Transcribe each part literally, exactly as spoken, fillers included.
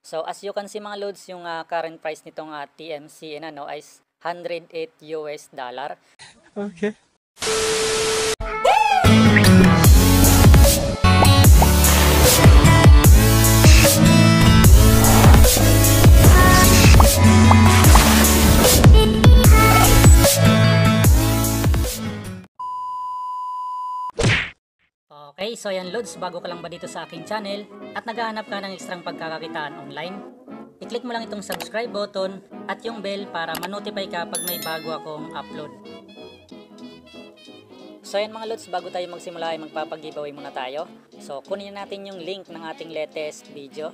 So as you can see mga loads, yung uh, current price nitong uh, T M C N ano, is one hundred eight U S dollar. Okay. Okay, so yan loads, bago ka lang ba dito sa aking channel at naghahanap ka ng ekstrang pagkakakitaan online, i-click mo lang itong subscribe button at yung bell para ma-notify ka pag may bago akong upload. So yan mga loads, bago tayo magsimula ay magpapag-giveaway muna tayo. So kunin natin yung link ng ating latest video.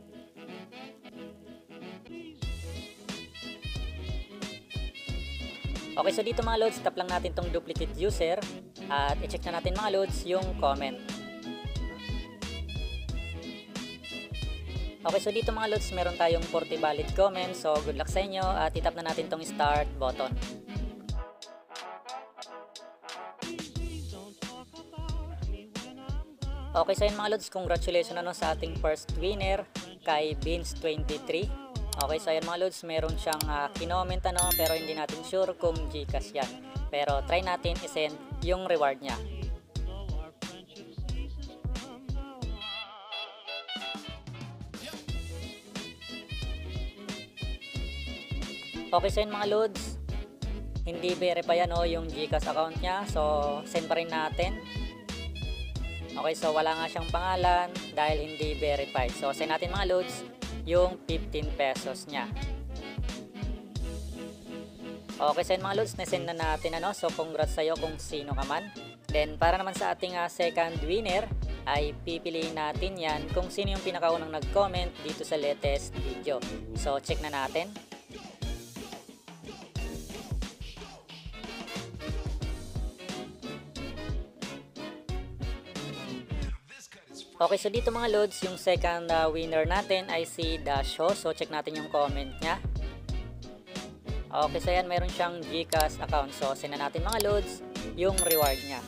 Okay, so dito mga loads, tap lang natin tong duplicate user at i-check na natin mga loads yung comment. Okay, so dito mga loads, meron tayong forty valid comments. So good luck sa inyo at itap na natin tong start button. Okay, so yun mga loads, congratulations ano sa ating first winner kay Beans twenty-three. Okay, so ayan mga loads, meron siyang uh, kinoment ano, pero hindi natin sure kung Gcash yan. Pero try natin i-send yung reward niya. Okay, so yun mga loads, hindi verify yan o yung Gcash account niya. So send pa rin natin. Okay, so wala nga siyang pangalan dahil hindi verified. So send natin mga loads yung fifteen pesos niya. Okay, so yun mga loads, na-send na natin ano. So congrats sa'yo kung sino ka man. Then para naman sa ating uh, second winner ay pipiliin natin yan kung sino yung pinakaunang nag-comment dito sa latest video. So check na natin. Okay, so dito mga loads, yung second uh, winner natin ay si Dasho. So check natin yung comment niya. Okay, so yan, meron siyang Gcash account. So send na natin mga loads yung reward niya.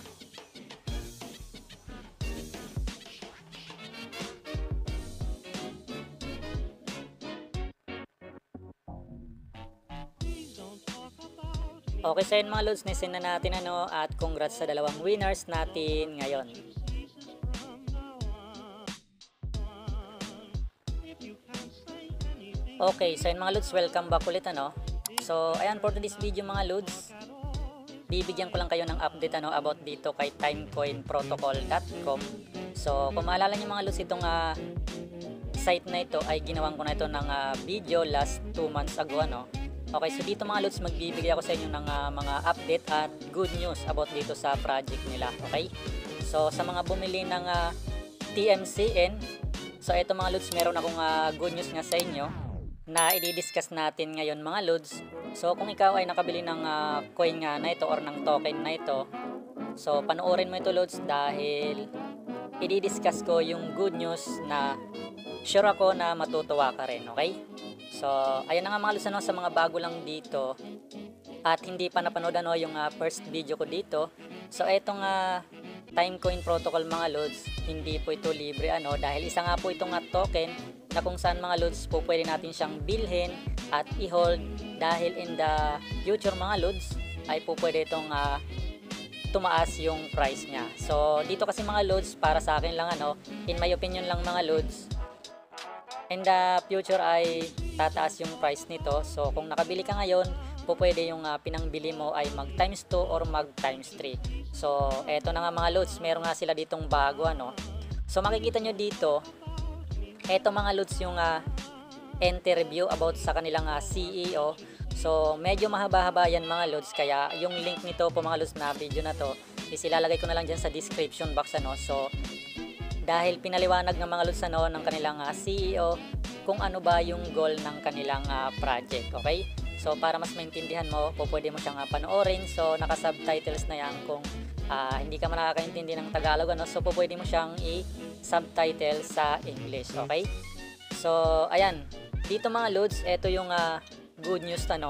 Okay, so yan mga loads, na-send na natin ano, at congrats sa dalawang winners natin ngayon. Okay, so yun mga loads, welcome back ulit ano. So ayan, for this video mga loads, bibigyan ko lang kayo ng update ano about dito kay timecoin protocol dot com. So kung maalala nyo mga loads, itong uh, site na ito ay ginawan ko na ito ng uh, video last two months ago ano. Okay, so dito mga loads, magbibigay ako sa inyo ng uh, mga update at good news about dito sa project nila. Okay, so sa mga bumili ng uh, T M C N, so ito mga loads, meron akong uh, good news nga sa inyo na i-discuss natin ngayon mga loads. So kung ikaw ay nakabili ng uh, coin nga na ito or ng token na ito, so panoorin mo ito loads dahil i-discuss ko yung good news na sure ako na matutuwa ka rin. Okay, so ayan na nga mga loads ano, sa mga bago lang dito at hindi pa napanood ano yung uh, first video ko dito. So etong uh, timecoin protocol mga loads, hindi po ito libre ano, dahil isa nga po itong uh, token na kung saan mga loads po pwede natin siyang bilhin at i-hold, dahil in the future mga loads ay po pwede itong uh, tumaas yung price niya. So dito kasi mga loads, para sa akin lang ano, in my opinion lang mga loads, in the future ay tataas yung price nito. So kung nakabili ka ngayon, po pwede yung uh, pinangbili mo ay mag times two or mag times three. So eto na nga mga loads, meron nga sila ditong bago ano. So makikita nyo dito, eto mga loads yung uh, interview about sa kanilang uh, C E O. So medyo mahaba-haba yan mga loads, kaya yung link nito po mga loads na video na to is ilalagay ko na lang dyan sa description box ano. So dahil pinaliwanag ng mga loads ano ng kanilang uh, C E O kung ano ba yung goal ng kanilang uh, project. Okay, so para mas maintindihan mo po, pwede mo siyang uh, panoorin. So naka-subtitles na yan kung uh, hindi ka man nakakaintindi ng Tagalog ano, so po pwede mo siyang i-subtitle sa English. Okay, so ayan, dito mga loads, ito yung uh, good news ano.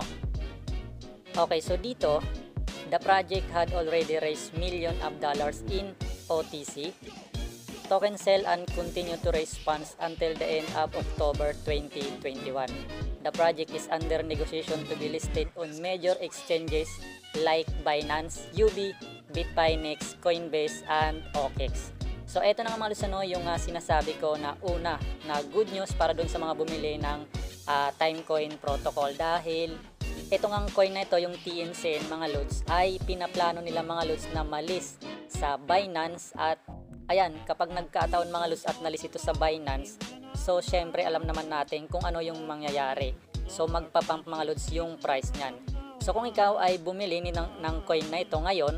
Okay, so dito, the project had already raised million of dollars in O T C, token sell and continue to raise funds until the end of October twenty twenty-one. The project is under negotiation to be listed on major exchanges like Binance, U B, Bitfinex, Coinbase, and O K X. So eto na nga mga lods, ano, yung uh, sinasabi ko na una na good news para dun sa mga bumili ng uh, Timecoin protocol, dahil ito ngang coin na ito, yung T M C N mga lods, ay pinaplano nila mga lods na malis sa Binance. At ayan, kapag nagkataon mga lods at nalis ito sa Binance, so syempre alam naman natin kung ano yung mangyayari. So magpapump mga lods yung price niyan. So kung ikaw ay bumili ni ng, ng coin na ito ngayon,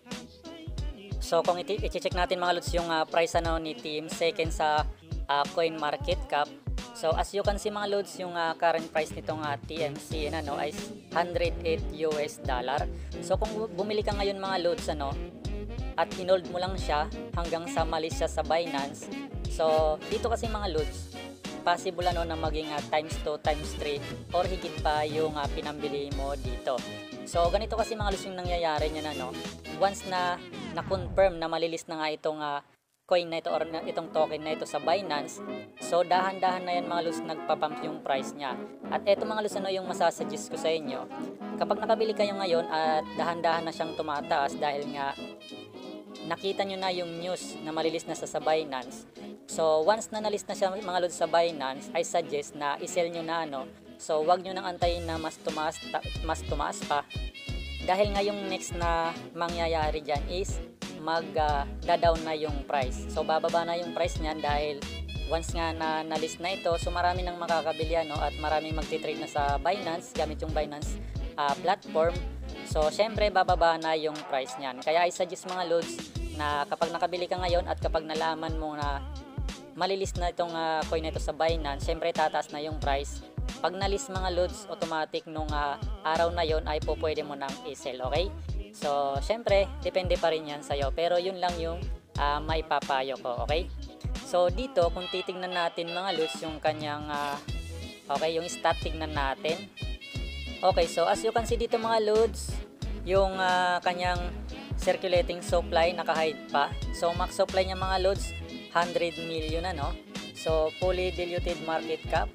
so kung i-check natin mga lods yung uh, price ano ni T M C N sa uh, coin market cap. So as you can see mga lods, yung uh, current price nitong uh, T M C N ano ay one hundred eight U S dollar. So kung bumili ka ngayon mga lods ano at hinold mo lang siya hanggang sa malis siya sa Binance, so dito kasi mga lods possible ano na maging uh, times two, times three or higit pa yung uh, pinambili mo dito. So ganito kasi mga lods yung nangyayari niyan ano, once na na-confirm na malilis na nga itong uh, coin na ito or na, itong token na ito sa Binance, so dahan-dahan na yan mga lods nagpapump yung price niya. At eto mga lods ano yung masasuggest ko sa inyo, kapag nakabili kayo ngayon at dahan-dahan na siyang tumataas dahil nga nakita nyo na yung news na malilis na sa, sa Binance, so once na nalis na siya mga lods sa Binance, I suggest na i-sell nyo na ano. So wag nyo nang antayin na mas tumaas, ta, mas tumaas pa, dahil nga yung next na mangyayari dyan is mag uh, da-down na yung price. So bababa na yung price niyan dahil once nga na na-list na ito, so marami nang makakabili ano, at marami magti-trade na sa Binance gamit yung Binance uh, platform. So syempre bababa na yung price niyan. Kaya I suggest mga lods na kapag nakabili ka ngayon at kapag nalaman mo na malilist na itong uh, coin na ito sa Binance, syempre tataas na yung price. Pag na-list mga lods, automatic nung uh, araw na yon ay po pwede mo nang i-sell, okay? So syempre depende pa rin yan sa'yo, pero yun lang yung uh, maipapayo ko, okay? So dito kung titingnan natin mga lods yung kanyang uh, okay, yung stat tignan natin. Okay, so as you can see dito mga lods, yung uh, kanyang circulating supply naka-hide pa. So max supply niya mga lods one hundred million ano. So fully diluted market cap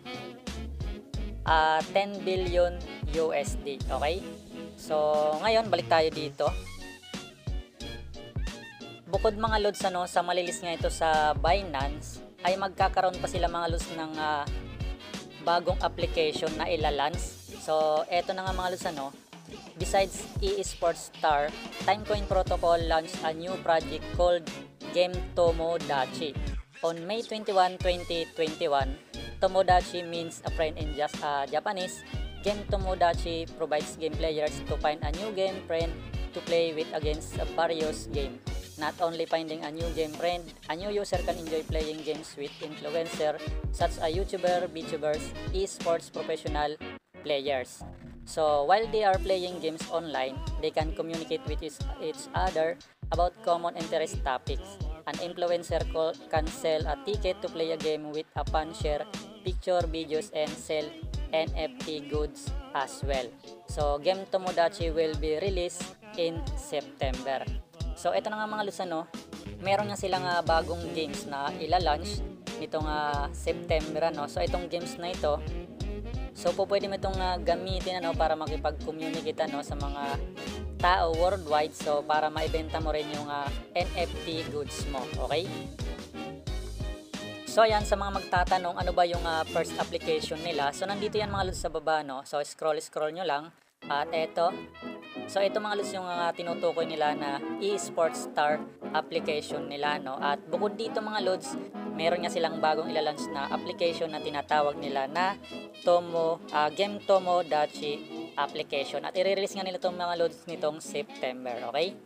uh, ten billion U S D, okay? So ngayon balik tayo dito. Bukod mga lods ano sa malilis nga ito sa Binance, ay magkakaroon pa sila mga lods ng uh, bagong application na ilalunch. So eto na nga mga lods ano, besides e-sports star, Timecoin Protocol launched a new project called Game Tomodachi. On May twenty-first, twenty twenty-one, Tomodachi means a friend in just, uh, Japanese. Game Tomodachi provides game players to find a new game friend to play with against a various game. Not only finding a new game friend, a new user can enjoy playing games with influencers such as YouTuber, VTubers, esports professional players. So while they are playing games online, they can communicate with each other about common interest topics. An influencer can sell a ticket to play a game with a fan, share picture, videos, and sell N F T goods as well. So Game Tomodachi will be released in September. So ito na nga mga lods ano, meron nga silang uh, bagong games na ila-launch nitong uh, September ano. So itong games na ito, so po pwede mo itong uh, gamitin ano para makipag-communicate ano sa mga tao worldwide, so para maibenta mo rin yung uh, N F T goods mo, okay? So ayan, sa mga magtatanong ano ba yung uh, first application nila, so nandito yan mga lods sa baba no. So scroll scroll nyo lang at eto. So ito mga lods yung uh, tinutukoy nila na eSports Star application nila no. At bukod dito mga lods, meron nga silang bagong ilalunch na application na tinatawag nila na Tomo uh, Game Tomodachi application. At i-release nga nila itong mga loads nitong September, okay?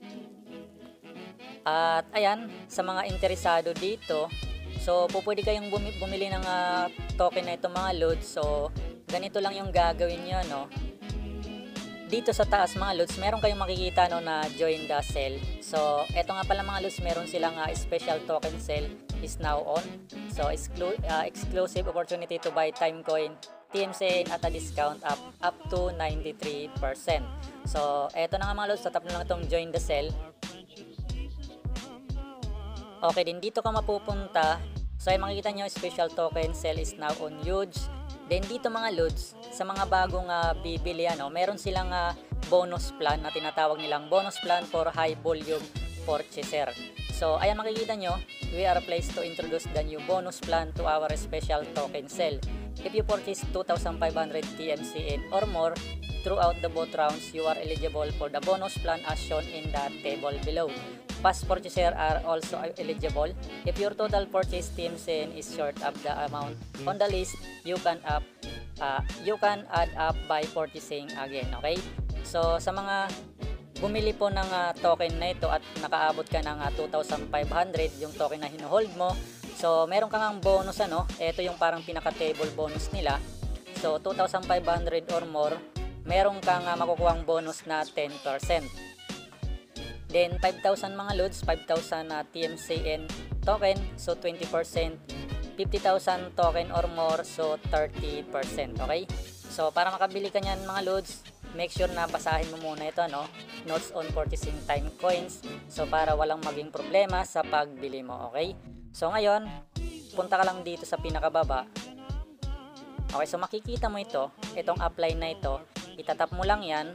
At ayan, sa mga interesado dito, so po pwede kayong bumi bumili ng uh, token na itong mga loads. So ganito lang yung gagawin nyo no. Dito sa taas mga loads, meron kayong makikita no na join the sale. So eto nga pala mga loads, meron silang uh, special token sale is now on. So exclu uh, exclusive opportunity to buy Timecoin T M C N at a discount up up to ninety-three percent. So eto na nga mga lods, tatap na lang itong join the sale. Okay, din dito ka mapupunta. So, ay makikita nyo, special token sale is now on huge. Then dito mga loads, sa mga bagong uh, bibili, ano, meron silang uh, bonus plan na tinatawag nilang bonus plan for high volume purchaser. So, ayan makikita nyo, we are pleased to introduce the new bonus plan to our special token sale. If you purchase two thousand five hundred T M C N or more throughout the both rounds, you are eligible for the bonus plan as shown in the table below. Past purchaser are also eligible. If your total purchase T M C N is short of the amount on the list, you can up uh, you can add up by purchasing again. Okay? So sa mga bumili po ng uh, token na ito at nakaabot ka ng uh, two thousand five hundred yung token na hinuhold mo, so meron kang ang bonus, ano. Ito yung parang pinaka table bonus nila. So two thousand five hundred or more, meron kang uh, makukuhang bonus na ten percent. Then five thousand mga loads, five thousand uh, T M C N token, so twenty percent. fifty thousand token or more, so thirty percent. Okay? So para makabili ka niyan mga loads, make sure na basahin mo muna ito, no? Notes on purchasing time coins. So para walang maging problema sa pagbili mo. Okay? So ngayon, punta ka lang dito sa pinakababa. Okay, so makikita mo ito, itong apply na ito, itatap mo lang yan.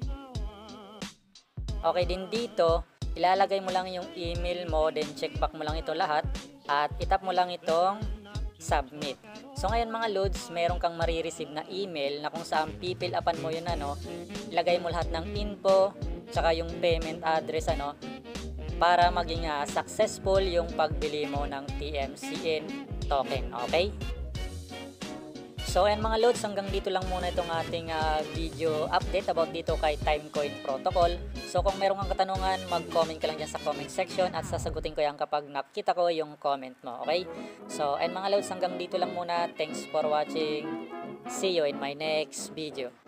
Okay, din dito, ilalagay mo lang yung email mo, then check back mo lang ito lahat, at itap mo lang itong submit. So ngayon mga loads, meron kang marireceive na email na kung saan pipil upan mo yun, ano, ilagay mo lahat ng info, tsaka yung payment address, ano, para maging uh, successful yung pagbili mo ng T M C N token. Okay? So ayan mga loads, hanggang dito lang muna itong ating uh, video update about dito kay Timecoin Protocol. So kung meron kang katanungan, mag-comment ka lang dyan sa comment section at sasagutin ko yan kapag nakita ko yung comment mo. Okay? So ayan mga loads, hanggang dito lang muna. Thanks for watching. See you in my next video.